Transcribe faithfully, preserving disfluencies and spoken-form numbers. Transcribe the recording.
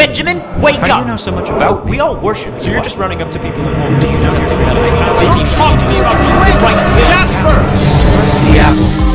Benjamin, wake How do up! you know so much about me? We all worship. So you're just running up to people in Wolf. Do you know you're doing Don't talk to me about doing it right, Jasper! Trust the apple.